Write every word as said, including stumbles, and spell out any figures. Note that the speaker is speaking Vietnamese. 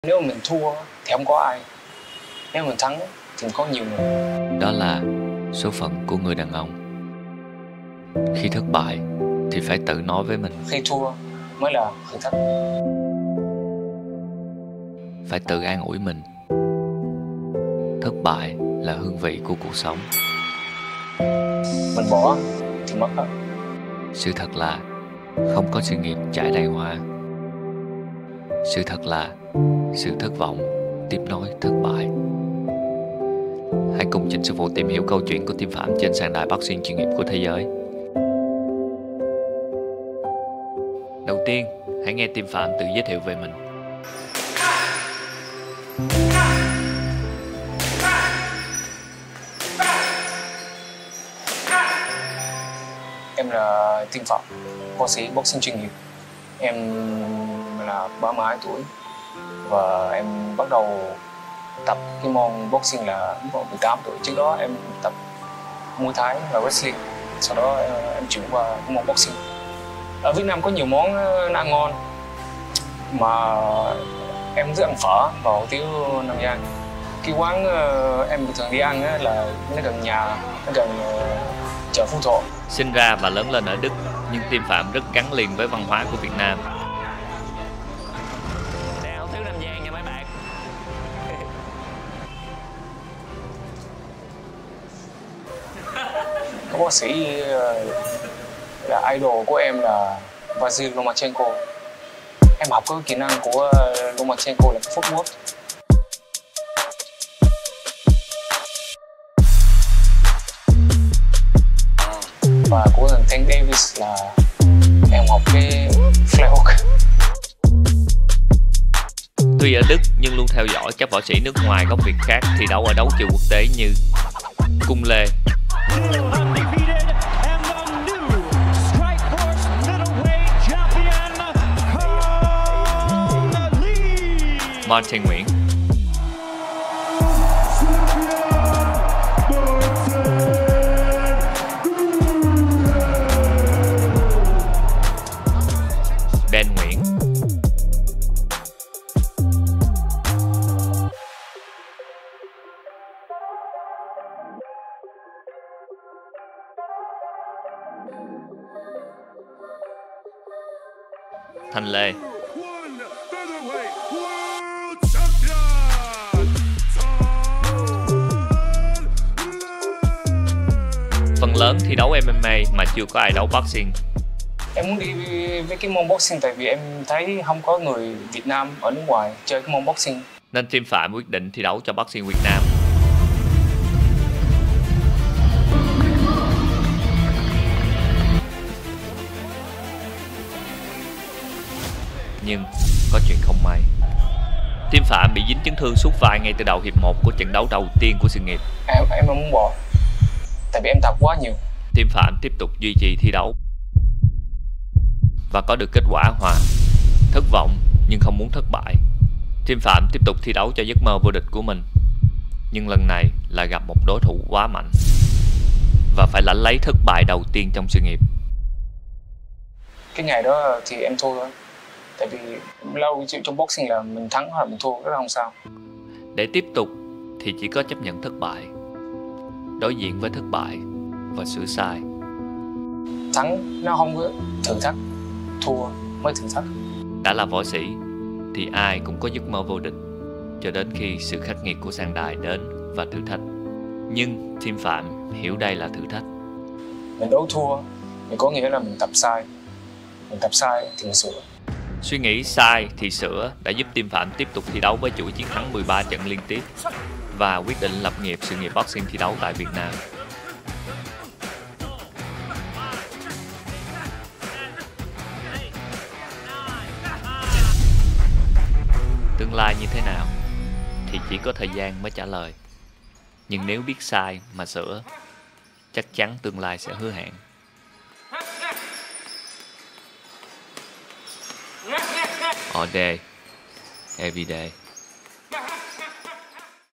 Nếu mà mình thua thì không có ai, nếu mà mình thắng thì có nhiều người. Đó là số phận của người đàn ông. Khi thất bại thì phải tự nói với mình. Khi thua mới là thử thách. Phải tự an ủi mình. Thất bại là hương vị của cuộc sống. Mình bỏ thì mất hết. Sự thật là không có sự nghiệp trải đầy hoa. Sự thật là sự thất vọng tiếp nối thất bại. Hãy cùng Trịnh Sư Phụ tìm hiểu câu chuyện của Tim Phạm trên sàn đài boxing chuyên nghiệp của thế giới. Đầu tiên, hãy nghe Tim Phạm tự giới thiệu về mình. Em là Tim Phạm, võ sĩ boxing chuyên nghiệp. Em là ba mươi hai tuổi và em bắt đầu tập cái môn boxing là vào mười tám tuổi. Trước đó em tập Muay Thái và wrestling, sau đó em chuyển qua cái môn boxing. Ở Việt Nam có nhiều món ăn ngon mà em rất ăn phở và hủ tiếu Nam Giang. Cái quán em thường đi ăn là nó gần nhà, nó gần chợ Phú Thọ. Sinh ra và lớn lên ở Đức, nhưng Tim Phạm rất gắn liền với văn hóa của Việt Nam. Đây hủ tiếu Nam Giang nha mấy bạn. Có bác sĩ là idol của em là Vasyl Lomachenko. Em học cái kỹ năng của Lomachenko là footwork. Và của thằng Tank Davis là em học cái fly hook. Tuy ở Đức nhưng luôn theo dõi các võ sĩ nước ngoài gốc Việt khác thi đấu ở đấu trường quốc tế như Cung Lê, Martin Nguyễn, Ben Nguyễn, Thành Lê. Phần lớn thi đấu em em a mà chưa có ai đấu boxing. Em muốn đi với cái môn boxing tại vì em thấy không có người Việt Nam ở nước ngoài chơi cái môn boxing. Nên Tim Phạm quyết định thi đấu cho boxing Việt Nam. Nhưng có chuyện không may. Tim Phạm bị dính chấn thương sút vai ngay từ đầu hiệp một của trận đấu đầu tiên của sự nghiệp. Em em không muốn bỏ, tại vì em tập quá nhiều. Tim Phạm tiếp tục duy trì thi đấu và có được kết quả hòa. Thất vọng nhưng không muốn thất bại, Tim Phạm tiếp tục thi đấu cho giấc mơ vô địch của mình. Nhưng lần này là gặp một đối thủ quá mạnh và phải lãnh lấy thất bại đầu tiên trong sự nghiệp. Cái ngày đó thì em thua thôi. Tại vì lâu trong boxing là mình thắng hoặc mình thua, cái đó không sao. Để tiếp tục thì chỉ có chấp nhận thất bại, đối diện với thất bại và sửa sai. Thắng nó không có thử thách, thua mới thử thách. Đã là võ sĩ thì ai cũng có giấc mơ vô địch, cho đến khi sự khắc nghiệt của sàn đài đến và thử thách. Nhưng Tim Phạm hiểu đây là thử thách. Mình đấu thua thì có nghĩa là mình tập sai, mình tập sai thì mình sửa. Suy nghĩ sai thì sửa đã giúp Tim Phạm tiếp tục thi đấu với chuỗi chiến thắng mười ba trận liên tiếp và quyết định lập nghiệp sự nghiệp boxing thi đấu tại Việt Nam. Tương lai như thế nào thì chỉ có thời gian mới trả lời. Nhưng nếu biết sai mà sửa, chắc chắn tương lai sẽ hứa hẹn. All day, every day.